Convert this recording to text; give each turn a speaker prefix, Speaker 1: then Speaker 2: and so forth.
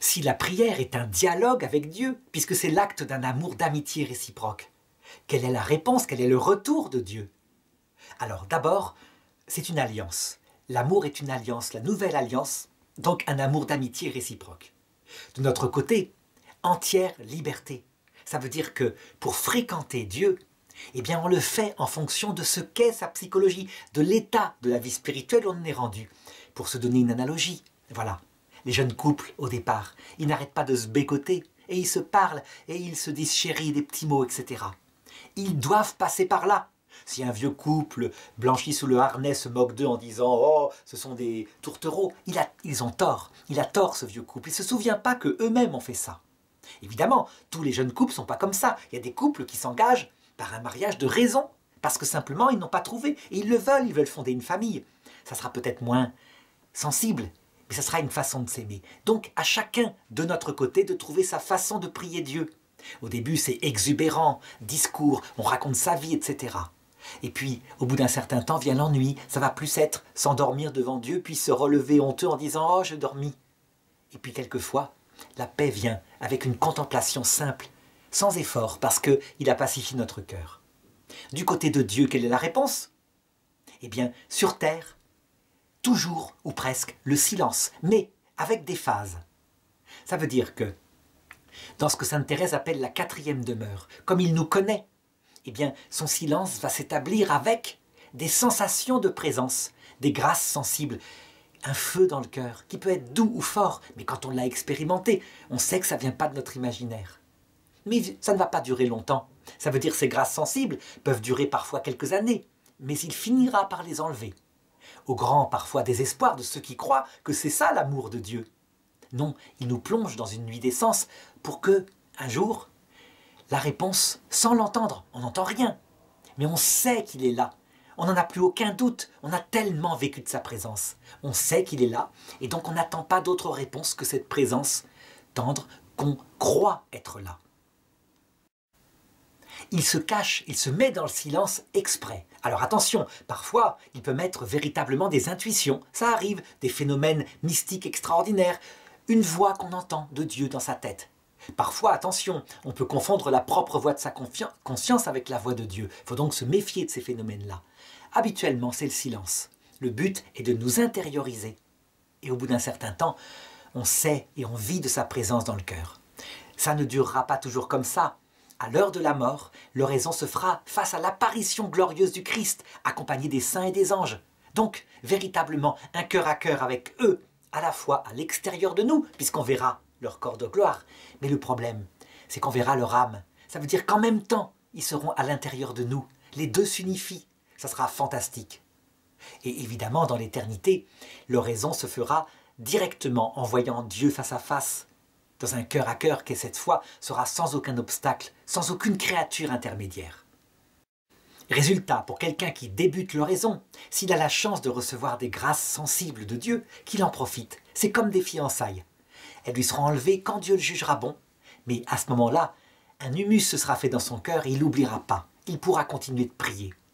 Speaker 1: si la prière est un dialogue avec Dieu, puisque c'est l'acte d'un amour d'amitié réciproque, quelle est la réponse, quel est le retour de Dieu? Alors d'abord, c'est une alliance. L'amour est une alliance, la nouvelle alliance, donc un amour d'amitié réciproque. De notre côté, entière liberté. Ça veut dire que pour fréquenter Dieu, eh bien on le fait en fonction de ce qu'est sa psychologie, de l'état de la vie spirituelle où on en est rendu. Pour se donner une analogie, voilà, les jeunes couples au départ, ils n'arrêtent pas de se bécoter, et ils se parlent, et ils se disent chérie, des petits mots, etc. Ils doivent passer par là. Si un vieux couple blanchi sous le harnais se moque d'eux en disant « Oh, ce sont des tourtereaux », ils ont tort. Il a tort ce vieux couple. Il ne se souvient pas qu'eux-mêmes ont fait ça. Évidemment, tous les jeunes couples ne sont pas comme ça. Il y a des couples qui s'engagent par un mariage de raison, parce que simplement ils n'ont pas trouvé. Et ils le veulent, ils veulent fonder une famille. Ça sera peut-être moins sensible, mais ça sera une façon de s'aimer. Donc à chacun de notre côté de trouver sa façon de prier Dieu. Au début c'est exubérant, discours, on raconte sa vie, etc. Et puis, au bout d'un certain temps, vient l'ennui. Ça va plus être s'endormir devant Dieu, puis se relever honteux en disant « Oh, je dormis ». Et puis, quelquefois, la paix vient avec une contemplation simple, sans effort, parce qu'il a pacifié notre cœur. Du côté de Dieu, quelle est la réponse? Eh bien, sur terre, toujours, ou presque, le silence, mais avec des phases. Ça veut dire que, dans ce que sainte Thérèse appelle la 4e demeure, comme il nous connaît, eh bien, son silence va s'établir avec des sensations de présence, des grâces sensibles, un feu dans le cœur, qui peut être doux ou fort, mais quand on l'a expérimenté, on sait que ça ne vient pas de notre imaginaire. Mais ça ne va pas durer longtemps. Ça veut dire que ces grâces sensibles peuvent durer parfois quelques années, mais il finira par les enlever. Au grand, parfois, désespoir de ceux qui croient que c'est ça l'amour de Dieu. Non, il nous plonge dans une nuit des sens pour que, un jour, la réponse, sans l'entendre, on n'entend rien. Mais on sait qu'il est là. On n'en a plus aucun doute. On a tellement vécu de sa présence. On sait qu'il est là. Et donc on n'attend pas d'autre réponse que cette présence tendre qu'on croit être là. Il se cache, il se met dans le silence exprès. Alors attention, parfois il peut mettre véritablement des intuitions. Ça arrive, des phénomènes mystiques extraordinaires. Une voix qu'on entend de Dieu dans sa tête. Parfois, attention, on peut confondre la propre voix de sa conscience avec la voix de Dieu. Il faut donc se méfier de ces phénomènes-là. Habituellement, c'est le silence. Le but est de nous intérioriser. Et au bout d'un certain temps, on sait et on vit de sa présence dans le cœur. Ça ne durera pas toujours comme ça. À l'heure de la mort, l'oraison se fera face à l'apparition glorieuse du Christ, accompagné des saints et des anges. Donc, véritablement, un cœur à cœur avec eux, à la fois à l'extérieur de nous, puisqu'on verra leur corps de gloire. Mais le problème, c'est qu'on verra leur âme. Ça veut dire qu'en même temps, ils seront à l'intérieur de nous. Les deux s'unifient. Ça sera fantastique. Et évidemment, dans l'éternité, l'oraison se fera directement en voyant Dieu face à face, dans un cœur à cœur qui, cette fois, sera sans aucun obstacle, sans aucune créature intermédiaire. Résultat, pour quelqu'un qui débute l'oraison, s'il a la chance de recevoir des grâces sensibles de Dieu, qu'il en profite. C'est comme des fiançailles. Elles lui seront enlevées quand Dieu le jugera bon. Mais à ce moment-là, un humus se sera fait dans son cœur et il n'oubliera pas. Il pourra continuer de prier.